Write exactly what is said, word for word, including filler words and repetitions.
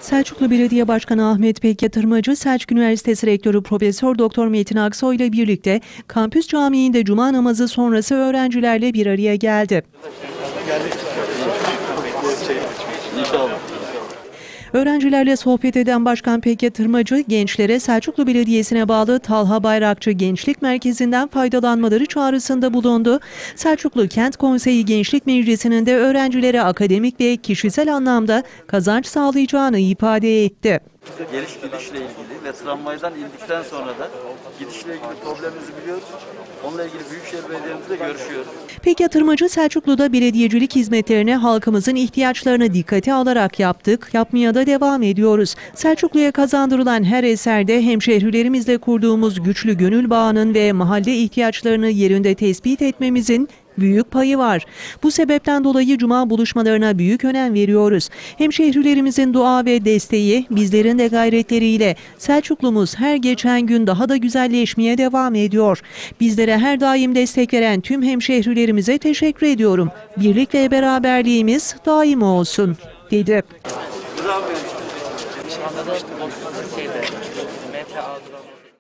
Selçuklu Belediye Başkanı Ahmet Pek Yatırmacı, Selçuk Üniversitesi Rektörü Profesör Doktor Metin Aksoy ile birlikte Kampüs Camii'nde cuma namazı sonrası öğrencilerle bir araya geldi. Öğrencilerle sohbet eden Başkan Pek Yatırmacı, gençlere Selçuklu Belediyesi'ne bağlı Talha Bayrakçı Gençlik Merkezi'nden faydalanmaları çağrısında bulundu. Selçuklu Kent Konseyi Gençlik Meclisi'nin de öğrencilere akademik ve kişisel anlamda kazanç sağlayacağını ifade etti. Geliş gidişle ilgili ve tramvaydan indikten sonra da gidişle ilgili problemimizi biliyoruz. Onunla ilgili Büyükşehir Belediye'mizle görüşüyoruz. Pek Yatırmacı, Selçuklu'da belediyecilik hizmetlerini halkımızın ihtiyaçlarını dikkate alarak yaptık, yapmaya da devam ediyoruz. Selçuklu'ya kazandırılan her eserde hemşehrilerimizle kurduğumuz güçlü gönül bağının ve mahalle ihtiyaçlarını yerinde tespit etmemizin büyük payı var. Bu sebepten dolayı cuma buluşmalarına büyük önem veriyoruz. Hemşehrilerimizin dua ve desteği, bizlerin de gayretleriyle Selçuklumuz her geçen gün daha da güzelleşmeye devam ediyor. Bizlere her daim destek veren tüm hemşehrilerimize teşekkür ediyorum. Birlik ve beraberliğimiz daim olsun, dedi. Şu anda da şeyde, M T A